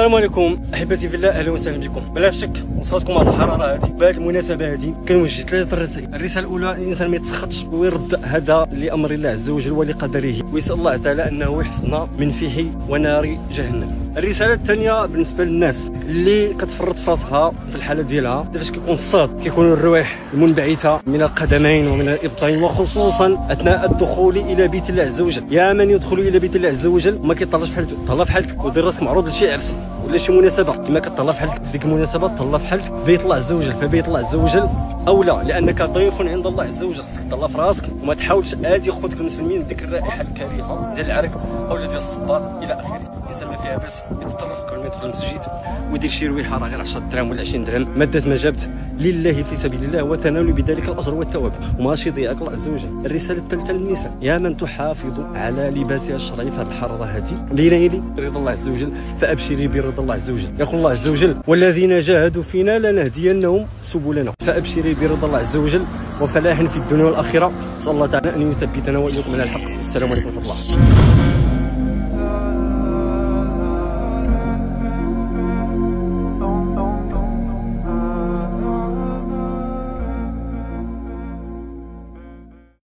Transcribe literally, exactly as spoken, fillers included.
السلام عليكم احبتي في الله، اهلا وسهلا بكم. بلا شك وصلتكم هذه الحراره هذه بهذه المناسبه هذه كنوجه ثلاثه الرسائل. الرساله الاولى، الانسان ما يتسخطش ويرد هذا لامر الله عز وجل ولقدره، ويسال الله تعالى انه يحفظنا من فيه ونار جهنم. الرساله الثانيه بالنسبه للناس اللي كتفرط في راسها في الحاله ديالها، فاش كيكون الصاد كيكون الروح المنبعثه من القدمين ومن الابطين، وخصوصا اثناء الدخول الى بيت الله عز وجل. يا من يدخل الى بيت الله عز وجل وما كيطلعش في حالته، طلع في حالتك ودير راسك معروض لشي عرس ولا شي مناسبه، كما كطلع في حالتك في ديك المناسبه طلع في حالتك في بيت الله عز وجل. فبيت الله عز وجل اولى، لانك ضيف عند الله عز وجل، خصك تطلع في راسك وما تحاولش ادي خوتك المسلمين ديك الرائحه الكريهه ديال العرق او ديال الصباط الى اخره. الانسان ما فيها باس يتطرف قبل ما يدخل المسجد ويدير شي رويحه راه غير عشرة دراهم ولا عشرين درهم، مادة ما جابت لله في سبيل الله وتنال بذلك الاجر والثواب وماشي يضيعك الله عز وجل. الرساله الثالثه للنساء، يا من تحافظ على لباسها الشرعي في هذه الحراره هذه لنيل رضا الله عز وجل، فابشري برضا الله عز وجل. يقول الله عز وجل: والذين جاهدوا فينا لنهدينهم سبلنا، فابشري برضا الله عز وجل وفلاح في الدنيا والاخره. نسال الله تعالى ان يثبتنا واياكم على الحق. السلام عليكم ورحمه الله.